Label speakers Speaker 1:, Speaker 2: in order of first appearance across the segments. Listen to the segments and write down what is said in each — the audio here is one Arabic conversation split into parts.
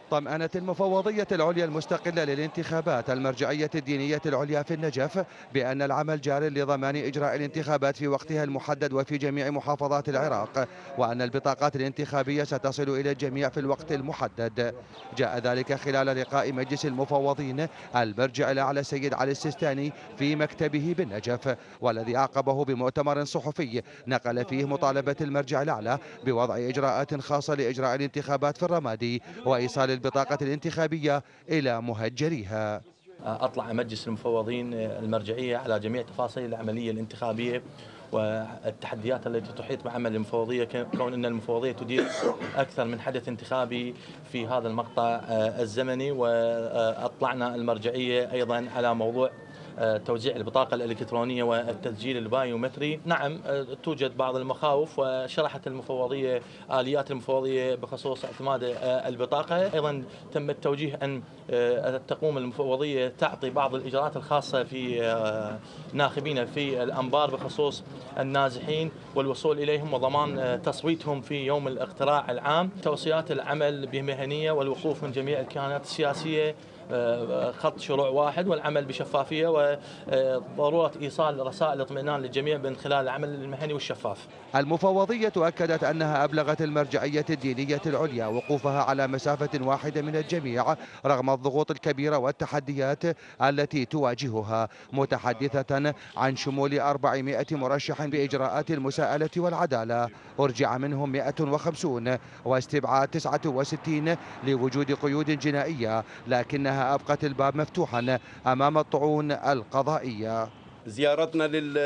Speaker 1: طمأنت المفوضية العليا المستقلة للانتخابات المرجعية الدينية العليا في النجف بأن العمل جار لضمان إجراء الانتخابات في وقتها المحدد وفي جميع محافظات العراق، وأن البطاقات الانتخابية ستصل إلى الجميع في الوقت المحدد. جاء ذلك خلال لقاء مجلس المفوضين المرجع الأعلى السيد علي السيستاني في مكتبه بالنجف، والذي أعقبه بمؤتمر صحفي نقل فيه مطالبة المرجع الأعلى بوضع إجراءات خاصة لإجراء الانتخابات في الرمادي وإيصال البطاقة الانتخابية إلى مهجريها.
Speaker 2: أطلع مجلس المفوضين المرجعية على جميع تفاصيل العملية الانتخابية والتحديات التي تحيط بعمل المفوضية، كون أن المفوضية تدير أكثر من حدث انتخابي في هذا المقطع الزمني. وأطلعنا المرجعية أيضا على موضوع توزيع البطاقة الإلكترونية والتسجيل البايومتري. نعم، توجد بعض المخاوف، وشرحت المفوضية آليات المفوضية بخصوص اعتماد البطاقة. أيضا تم التوجيه أن تقوم المفوضية تعطي بعض الإجراءات الخاصة في ناخبين في الأنبار بخصوص النازحين والوصول إليهم وضمان تصويتهم في يوم الاقتراع العام. توصيات العمل بمهنية والوقوف من جميع الكيانات السياسية، خط شروع واحد، والعمل بشفافية، وضرورة إيصال رسائل اطمئنان للجميع من خلال العمل المهني والشفاف.
Speaker 1: المفوضية أكدت أنها أبلغت المرجعية الدينية العليا وقوفها على مسافة واحدة من الجميع رغم الضغوط الكبيرة والتحديات التي تواجهها، متحدثة عن شمول 400 مرشح بإجراءات المساءلة والعدالة، أرجع منهم 150 واستبعاد 69 لوجود قيود جنائية، لكنها أبقت الباب مفتوحا أمام الطعون القضائية.
Speaker 3: زيارتنا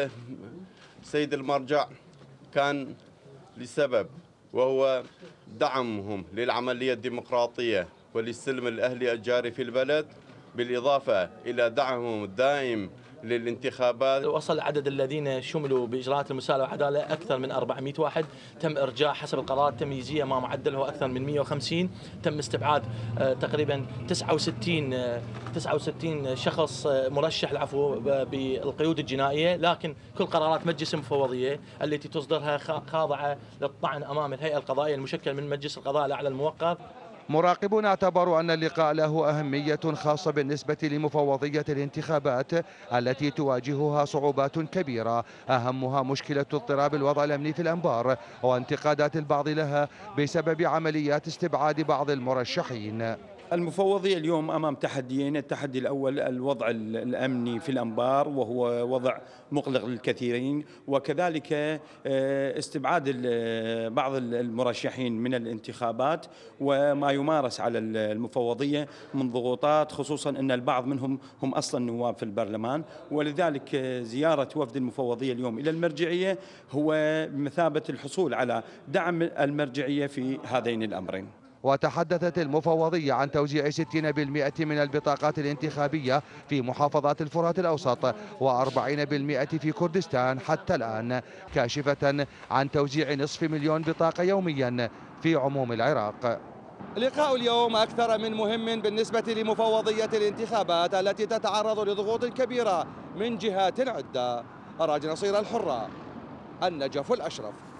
Speaker 3: للسيد المرجع كان لسبب، وهو دعمهم للعملية الديمقراطية وللسلم الأهلي الجاري في البلد، بالإضافة إلى دعمهم الدائم للانتخابات.
Speaker 2: وصل عدد الذين شملوا بإجراءات المساءلة والعدالة أكثر من 400 واحد. تم إرجاع حسب القرارات التمييزية ما معدله أكثر من 150. تم استبعاد تقريبا 69 شخص مرشح بالقيود الجنائية، لكن كل قرارات مجلس المفوضية التي تصدرها خاضعة للطعن أمام الهيئة القضائية المشكل من مجلس القضاء الأعلى الموقر.
Speaker 1: مراقبون اعتبروا أن اللقاء له أهمية خاصة بالنسبة لمفوضية الانتخابات التي تواجهها صعوبات كبيرة، أهمها مشكلة اضطراب الوضع الأمني في الأنبار وانتقادات البعض لها بسبب عمليات استبعاد بعض المرشحين.
Speaker 4: المفوضية اليوم أمام تحديين. التحدي الأول الوضع الأمني في الأنبار، وهو وضع مقلق للكثيرين، وكذلك استبعاد بعض المرشحين من الانتخابات وما يمارس على المفوضية من ضغوطات، خصوصا أن البعض منهم هم أصلا نواب في البرلمان. ولذلك زيارة وفد المفوضية اليوم إلى المرجعية هو بمثابة الحصول على دعم المرجعية في هذين الأمرين.
Speaker 1: وتحدثت المفوضية عن توزيع 60% من البطاقات الانتخابية في محافظات الفرات الأوسط و40% في كردستان حتى الآن، كاشفة عن توزيع نصف مليون بطاقة يوميا في عموم العراق. لقاء اليوم أكثر من مهم بالنسبة لمفوضية الانتخابات التي تتعرض لضغوط كبيرة من جهات عدة. راج نصير، الحرة، النجف الأشرف.